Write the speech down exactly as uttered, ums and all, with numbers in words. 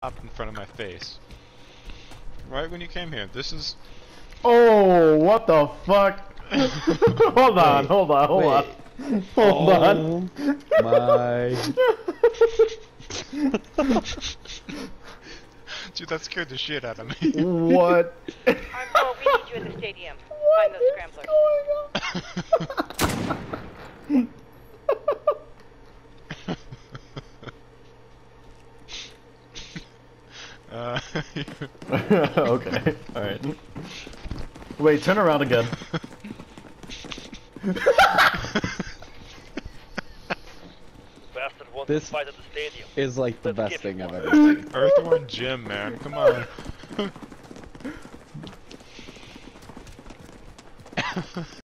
Up in front of my face. Right when you came here. This is... Oh, what the fuck? hold on, Wait, hold on, hold wait. on. Hold oh on. My. Dude, that scared the shit out of me. What? Arm four, we need you at the stadium. Find those scramblers. uh, Okay, alright. Wait, turn around again. This is like the best thing I've ever seen. Earthworm Jim, man, come on.